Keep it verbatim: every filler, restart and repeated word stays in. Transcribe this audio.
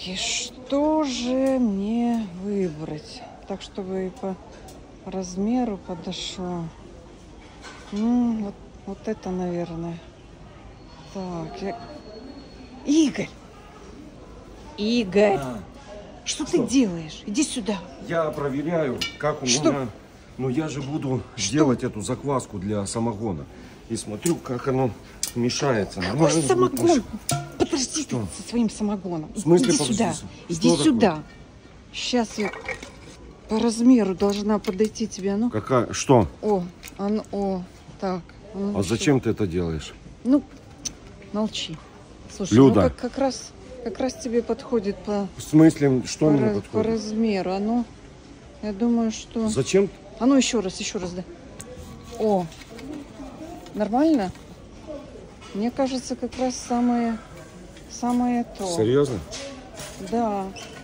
и что же мне выбрать? Так, чтобы и по размеру подошло. М, вот, вот это, наверное. Так, я... Игорь! Игорь! А, что, что ты делаешь? Иди сюда. я проверяю, как у Что? меня... Ну, я же буду Что? делать эту закваску для самогона. И смотрю, как оно мешается. Какой Нормально будет самогон? меш- Подожди ты Что? со своим самогоном. В смысле, Иди подожди? сюда. Что Иди такое? сюда. Сейчас я по размеру должна подойти тебе. Ну, Какая? Что? о, оно, о, так. Ну, А что? зачем ты это делаешь? Ну, молчи. Слушай, Люда. ну как, как раз, как раз тебе подходит по, В смысле, что по, мне раз- по подходит? размеру. Оно, я думаю, что... Зачем? А ну еще раз, еще раз, да. О, нормально? Мне кажется, как раз самое, самое то. Серьезно? Да.